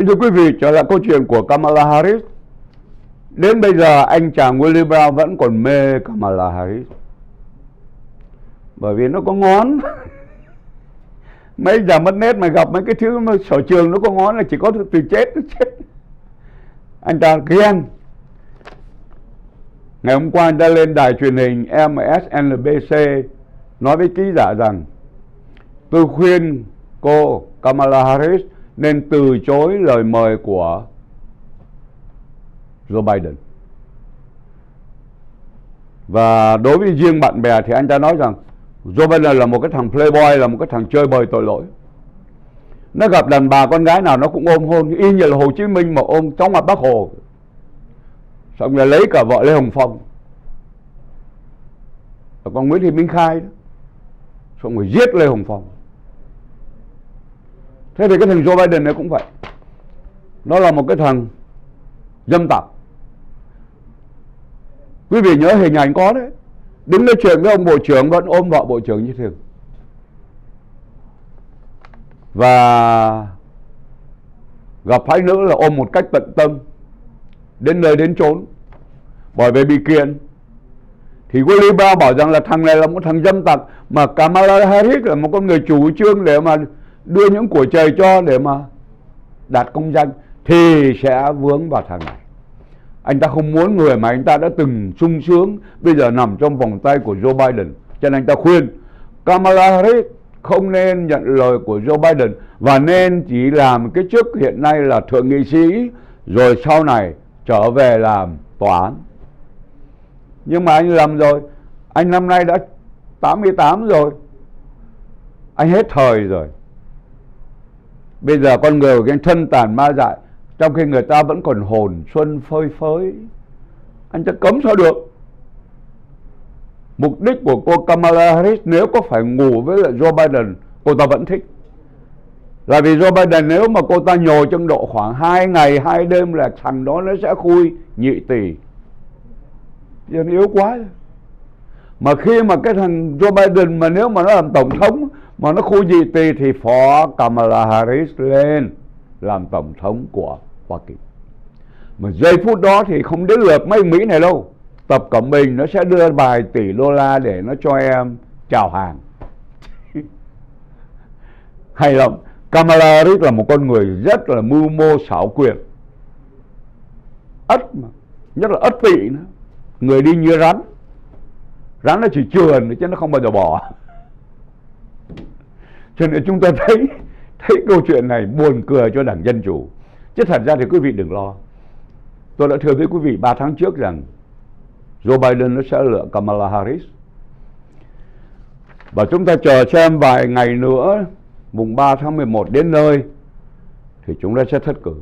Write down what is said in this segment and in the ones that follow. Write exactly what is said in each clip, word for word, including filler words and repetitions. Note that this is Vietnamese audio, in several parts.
Kính thưa quý vị, trở lại câu chuyện của Kamala Harris. Đến bây giờ anh chàng Willie Brown vẫn còn mê Kamala Harris, bởi vì nó có ngón. Mấy giờ mất nét mà gặp mấy cái thứ mà sở trường nó có ngón là chỉ có từ chết nó chết. Anh ta ghen. Ngày hôm qua anh ta lên đài truyền hình em ét en bê xê nói với ký giả rằng tôi khuyên cô Kamala Harris nên từ chối lời mời của Joe Biden. Và đối với riêng bạn bè thì anh ta nói rằng Joe Biden là một cái thằng playboy, là một cái thằng chơi bời tội lỗi. Nó gặp đàn bà con gái nào nó cũng ôm hôn, y như là Hồ Chí Minh mà ôm chóng mặt Bác Hồ. Xong rồi lấy cả vợ Lê Hồng Phong và con Nguyễn Thị Minh Khai đó. Xong rồi giết Lê Hồng Phong. Thế thì cái thằng Joe Biden này cũng vậy. Nó là một cái thằng dâm tặc. Quý vị nhớ hình ảnh có đấy, đứng nói chuyện với ông bộ trưởng vẫn ôm vợ bộ trưởng như thường. Và gặp phái nữ là ôm một cách tận tâm, đến nơi đến chốn. Bởi vì bị kiện thì Willie Brown bảo rằng là thằng này là một thằng dâm tặc, mà Kamala Harris là một con người chủ trương để mà đưa những của trời cho để mà đạt công danh, thì sẽ vướng vào thằng này. Anh ta không muốn người mà anh ta đã từng sung sướng bây giờ nằm trong vòng tay của Joe Biden. Cho nên anh ta khuyên Kamala Harris không nên nhận lời của Joe Biden, và nên chỉ làm cái chức hiện nay là thượng nghị sĩ, rồi sau này trở về làm tòa án. Nhưng mà anh lầm rồi. Anh năm nay đã tám mươi tám rồi, anh hết thời rồi. Bây giờ con người của anh thân tàn ma dại, trong khi người ta vẫn còn hồn xuân phơi phới. Anh ta cấm sao được. Mục đích của cô Kamala Harris nếu có phải ngủ với lại Joe Biden, cô ta vẫn thích. Là vì Joe Biden nếu mà cô ta nhồi trong độ khoảng hai ngày hai đêm là thằng đó nó sẽ khui nhị tỷ. Dân yếu quá. Mà khi mà cái thằng Joe Biden mà nếu mà nó làm tổng thống mà nó khui nhị tỷ thì phó Kamala Harris lên làm tổng thống của Hoa Kỳ. Mà giây phút đó thì không đến lượt mấy Mỹ này đâu. Tập Cận Bình nó sẽ đưa vài tỷ đô la để nó cho em chào hàng. Hay lắm. Kamala Harris là một con người rất là mưu mô xảo quyệt. Ất mà. Nhất là ất tỵ nữa. Người đi như rắn. Rắn nó chỉ trườn chứ nó không bao giờ bỏ. Cho nên chúng ta thấy Thấy câu chuyện này buồn cười cho Đảng Dân Chủ. Chứ thật ra thì quý vị đừng lo. Tôi đã thưa với quý vị ba tháng trước rằng Joe Biden nó sẽ lựa Kamala Harris. Và chúng ta chờ xem vài ngày nữa, mùng ba tháng mười một đến nơi, thì chúng ta sẽ thất cử.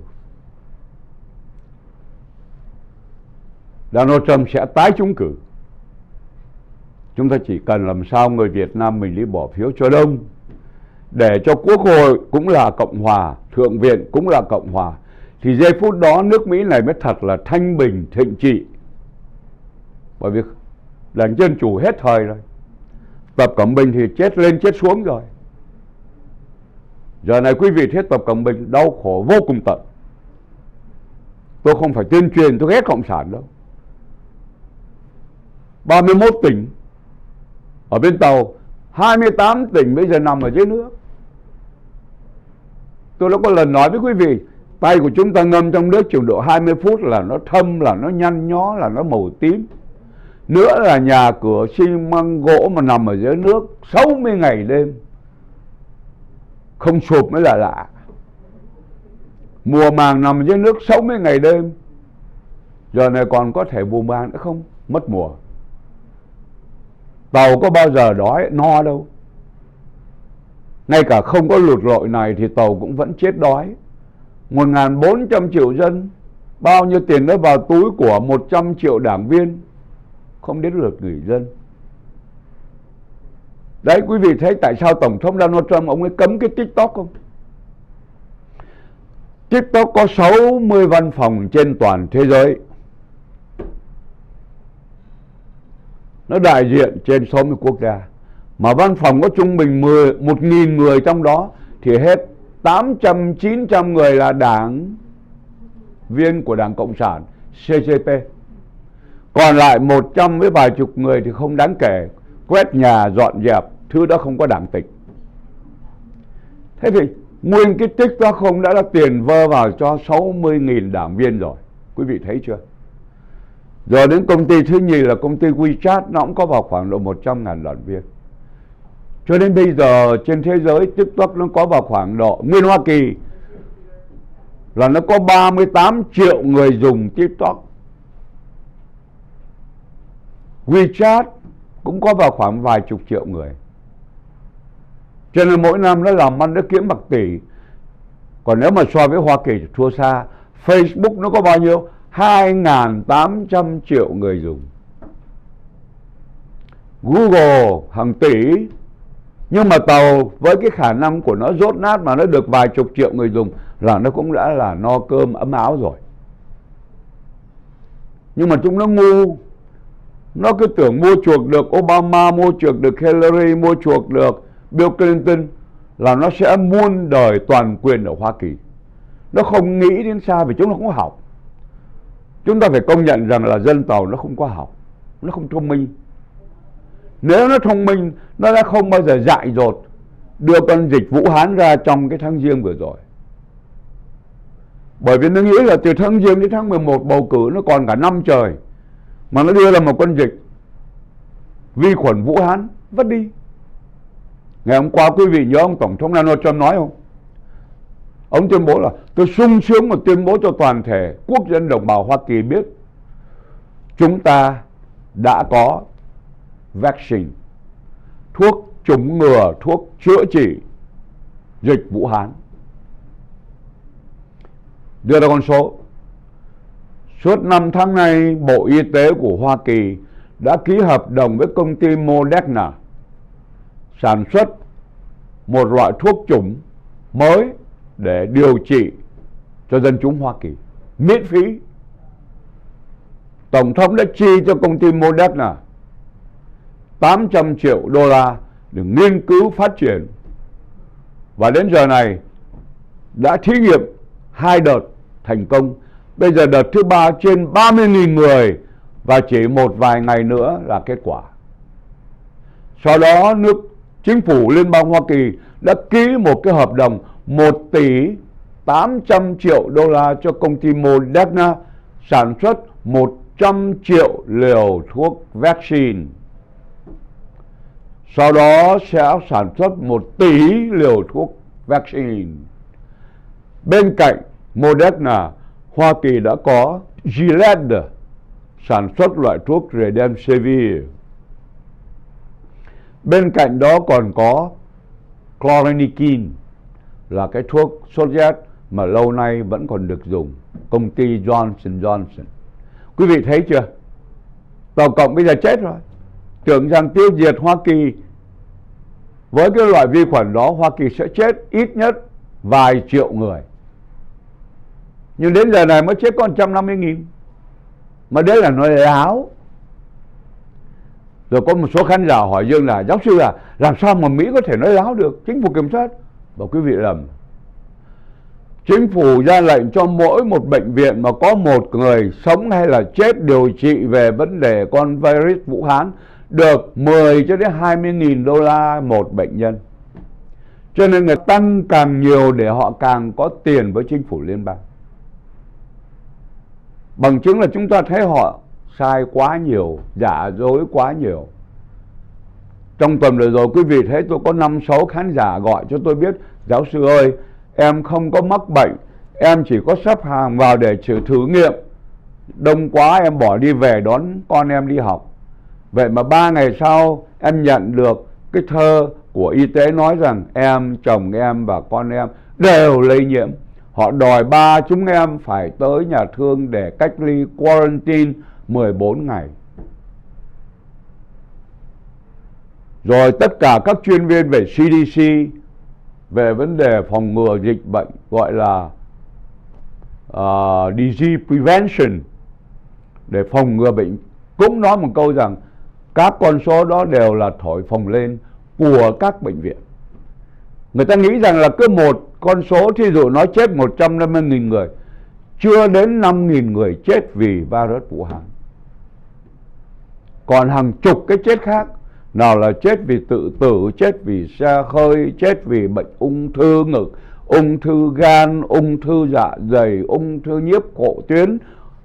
Donald Trump sẽ tái trúng cử. Chúng ta chỉ cần làm sao người Việt Nam mình đi bỏ phiếu cho đông, để cho Quốc hội cũng là Cộng hòa, Thượng viện cũng là Cộng hòa, thì giây phút đó nước Mỹ này mới thật là thanh bình thịnh trị. Bởi vì Đảng Dân Chủ hết thời rồi. Tập Cận Bình thì chết lên chết xuống rồi. Giờ này quý vị thấy Tập Cận Bình đau khổ vô cùng tận. Tôi không phải tuyên truyền tôi ghét Cộng sản đâu. ba mươi mốt tỉnh ở bên tàu, hai mươi tám tỉnh bây giờ nằm ở dưới nước. Tôi đã có lần nói với quý vị, tay của chúng ta ngâm trong nước chừng độ hai mươi phút là nó thâm, là nó nhăn nhó, là nó màu tím. Nữa là nhà cửa xi măng gỗ mà nằm ở dưới nước sáu mươi ngày đêm không sụp mới là lạ. Mùa màng nằm dưới nước sáu mươi ngày đêm. Giờ này còn có thể mùa màng nữa không? Mất mùa. Tàu có bao giờ đói no đâu. Ngay cả không có lụt lội này thì tàu cũng vẫn chết đói. Một nghìn bốn trăm triệu dân, bao nhiêu tiền nó vào túi của một trăm triệu đảng viên, không đến lượt người dân. Đấy, quý vị thấy tại sao Tổng thống Donald Trump ông ấy cấm cái TikTok không? TikTok có sáu mươi văn phòng trên toàn thế giới. Nó đại diện trên sáu mươi quốc gia. Mà văn phòng có trung bình một nghìn người trong đó thì hết tám trăm chín trăm người là đảng viên của Đảng Cộng sản xê xê pê. Còn lại một trăm với vài chục người thì không đáng kể, quét nhà dọn dẹp, thứ đó không có đảng tịch. Thế thì nguyên cái TikTok không đã là tiền vơ vào cho sáu mươi nghìn đảng viên rồi. Quý vị thấy chưa? Rồi đến công ty thứ nhì là công ty WeChat, nó cũng có vào khoảng độ một trăm ngàn đoàn viên. Cho đến bây giờ trên thế giới TikTok nó có vào khoảng độ, nguyên Hoa Kỳ là nó có ba mươi tám triệu người dùng TikTok. WeChat cũng có vào khoảng vài chục triệu người. Cho nên mỗi năm nó làm ăn nó kiếm bạc tỷ. Còn nếu mà so với Hoa Kỳ thì thua xa. Facebook nó có bao nhiêu? hai nghìn tám trăm triệu người dùng. Google hàng tỷ. Nhưng mà tàu với cái khả năng của nó dốt nát mà nó được vài chục triệu người dùng là nó cũng đã là no cơm ấm áo rồi. Nhưng mà chúng nó ngu. Nó cứ tưởng mua chuộc được Obama, mua chuộc được Hillary, mua chuộc được Bill Clinton là nó sẽ muôn đời toàn quyền ở Hoa Kỳ. Nó không nghĩ đến xa vì chúng nó không có học. Chúng ta phải công nhận rằng là dân tàu nó không có học, nó không thông minh. Nếu nó thông minh, nó đã không bao giờ dại dột đưa con dịch Vũ Hán ra trong cái tháng Giêng vừa rồi. Bởi vì nó nghĩ là từ tháng Giêng đến tháng mười một bầu cử nó còn cả năm trời, mà nó đưa ra một con dịch vi khuẩn Vũ Hán vất đi. Ngày hôm qua quý vị nhớ ông Tổng thống Donald Trump nói không? Ông tuyên bố là tôi sung sướng mà tuyên bố cho toàn thể quốc dân đồng bào Hoa Kỳ biết chúng ta đã có vaccine, thuốc chống ngừa, thuốc chữa trị dịch Vũ Hán. Đưa ra con số. Suốt năm tháng nay, Bộ Y tế của Hoa Kỳ đã ký hợp đồng với công ty Moderna sản xuất một loại thuốc chủng mới để điều trị cho dân chúng Hoa Kỳ miễn phí. Tổng thống đã chi cho công ty Moderna tám trăm triệu đô la để nghiên cứu phát triển, và đến giờ này đã thí nghiệm hai đợt thành công. Bây giờ đợt thứ ba trên ba mươi nghìn người, và chỉ một vài ngày nữa là kết quả. Sau đó nước chính phủ Liên bang Hoa Kỳ đã ký một cái hợp đồng một tỷ tám trăm triệu đô la cho công ty Moderna sản xuất một trăm triệu liều thuốc vaccine. Sau đó sẽ sản xuất một tỷ liều thuốc vaccine. Bên cạnh Moderna, Hoa Kỳ đã có Gilead sản xuất loại thuốc Remdesivir. Bên cạnh đó còn có Chlorinikin là cái thuốc sốt rét mà lâu nay vẫn còn được dùng, công ty Johnson Johnson. Quý vị thấy chưa? Tổng cộng bây giờ chết rồi. Tưởng rằng tiêu diệt Hoa Kỳ với cái loại vi khuẩn đó, Hoa Kỳ sẽ chết ít nhất vài triệu người. Nhưng đến giờ này mới chết có một trăm năm mươi nghìn. Mà đấy là nói láo. Rồi có một số khán giả hỏi Dương là giáo sư à, làm sao mà Mỹ có thể nói láo được? Chính phủ kiểm soát. Và quý vị lầm. Chính phủ ra lệnh cho mỗi một bệnh viện mà có một người sống hay là chết điều trị về vấn đề con virus Vũ Hán được mười cho đến hai mươi nghìn đô la một bệnh nhân. Cho nên người tăng càng nhiều để họ càng có tiền với chính phủ liên bang. Bằng chứng là chúng ta thấy họ sai quá nhiều, giả dối quá nhiều. Trong tuần vừa rồi quý vị thấy tôi có năm sáu khán giả gọi cho tôi biết: giáo sư ơi, em không có mắc bệnh, em chỉ có xếp hàng vào để thử nghiệm, đông quá em bỏ đi về đón con em đi học. Vậy mà ba ngày sau em nhận được cái thơ của y tế nói rằng em, chồng em và con em đều lây nhiễm. Họ đòi ba chúng em phải tới nhà thương để cách ly quarantine mười bốn ngày. Rồi tất cả các chuyên viên về xê đê xê, về vấn đề phòng ngừa dịch bệnh, gọi là uh, disease prevention, để phòng ngừa bệnh, cũng nói một câu rằng các con số đó đều là thổi phồng lên của các bệnh viện. Người ta nghĩ rằng là cứ một con số, thí dụ nó chết một trăm năm mươi nghìn người, chưa đến năm nghìn người chết vì virus Vũ Hán. Còn hàng chục cái chết khác, nào là chết vì tự tử, chết vì xe hơi, chết vì bệnh ung thư ngực, ung thư gan, ung thư dạ dày, ung thư nhiếp cổ tuyến,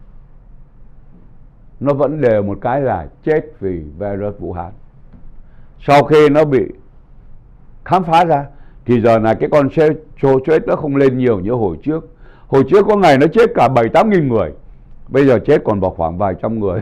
nó vẫn đều một cái là chết vì virus Vũ Hán. Sau khi nó bị khám phá ra thì giờ này cái con số chết nó không lên nhiều như hồi trước. Hồi trước có ngày nó chết cả bảy tám nghìn người, bây giờ chết còn vào khoảng vài trăm người.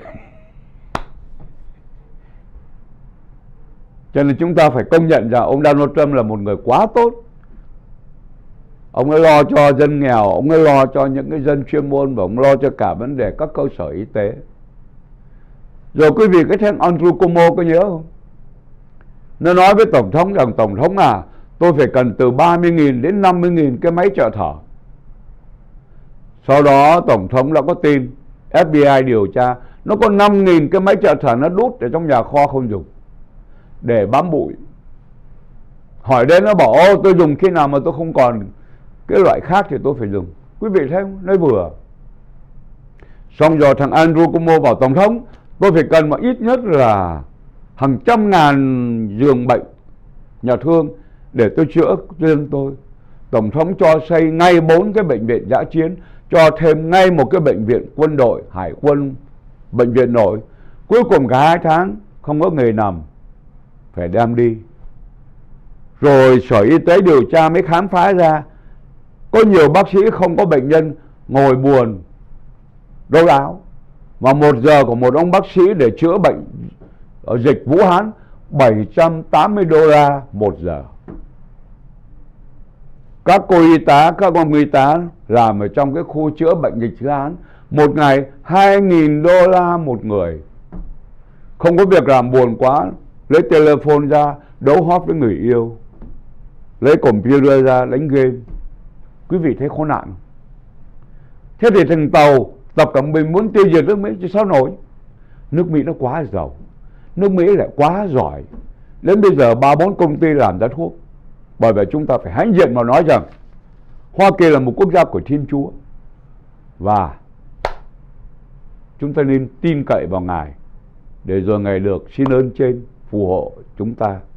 Cho nên chúng ta phải công nhận rằng ông Donald Trump là một người quá tốt. Ông ấy lo cho dân nghèo, ông ấy lo cho những cái dân chuyên môn, và ông lo cho cả vấn đề các cơ sở y tế. Rồi quý vị cái thằng Andrew Cuomo có nhớ không? Nó nói với Tổng thống rằng: Tổng thống à, tôi phải cần từ ba mươi nghìn đến năm mươi nghìn cái máy trợ thở. Sau đó Tổng thống đã có tin F B I điều tra, nó có năm nghìn cái máy trợ thở nó đút ở trong nhà kho không dùng, để bám bụi. Hỏi đến nó bảo: ô, tôi dùng khi nào mà tôi không còn cái loại khác thì tôi phải dùng. Quý vị thấy không? Nói vừa. Xong rồi thằng Andrew Cuomo bảo: Tổng thống, tôi phải cần mà ít nhất là hàng trăm ngàn giường bệnh nhà thương để tôi chữa dân tôi. Tổng thống cho xây ngay bốn cái bệnh viện dã chiến, cho thêm ngay một cái bệnh viện quân đội, hải quân, bệnh viện nội. Cuối cùng cả hai tháng không có người nằm, phải đem đi. Rồi Sở Y tế điều tra mới khám phá ra có nhiều bác sĩ không có bệnh nhân ngồi buồn râu áo, mà một giờ của một ông bác sĩ để chữa bệnh ở dịch Vũ Hán bảy trăm tám mươi đô la một giờ. Các cô y tá, các ông y tá làm ở trong cái khu chữa bệnh dịch Vũ Hán, một ngày hai nghìn đô la một người. Không có việc làm buồn quá, lấy telephone ra đấu hót với người yêu, lấy computer ra đánh game. Quý vị thấy khốn nạn không? Thế thì thằng Tàu Tập Cận Bình muốn tiêu diệt nước Mỹ chứ sao nổi. Nước Mỹ nó quá giàu, nước Mỹ lại quá giỏi. Đến bây giờ ba bốn công ty làm ra thuốc. Bởi vậy chúng ta phải hãnh diện mà nói rằng Hoa Kỳ là một quốc gia của Thiên Chúa, và chúng ta nên tin cậy vào Ngài, để rồi Ngài được xin ơn trên phù hộ chúng ta.